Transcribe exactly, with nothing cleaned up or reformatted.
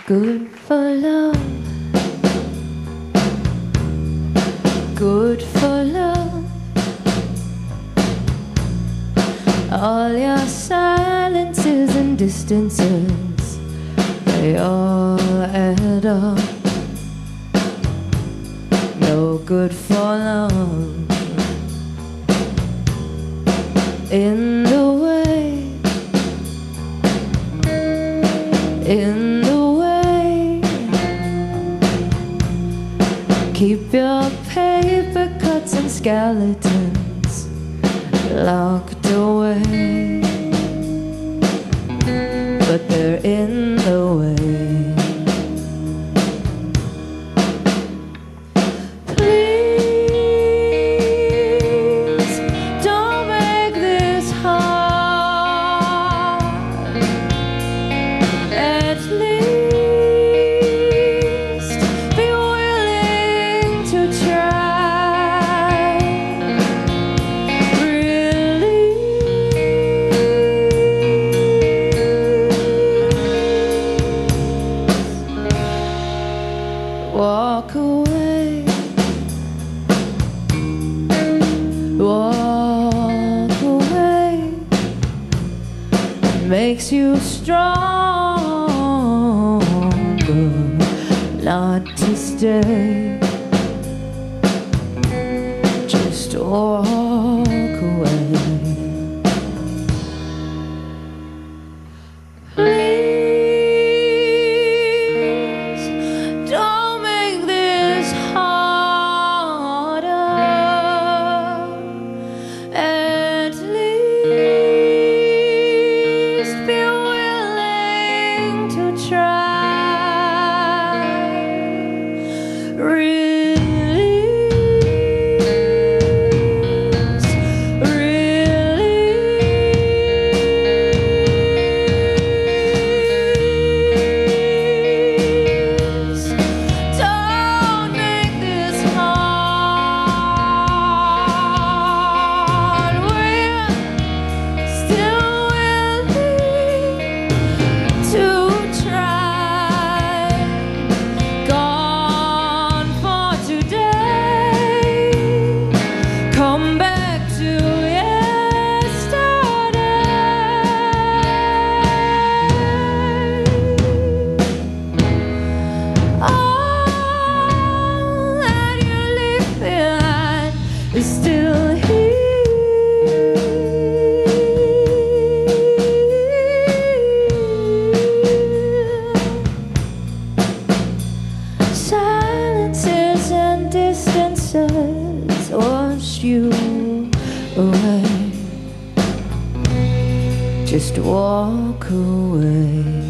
Good for love, good for love. All your silences and distances, they all add up. No good for love. In the way, in the way, keep your paper cuts and skeletons locked away, but they're in the way. Please don't make this hard. At least be willing to try. Walk away, walk away. It makes you stronger not to stay. Just walk away. Please don't make this harder. At least be willing to try. Release, release. Don't make this hard. We're still willing to try. Gone for today. Come back to yesterday. All that you leave behind is still here. Silences and distances wash you away. Just walk away.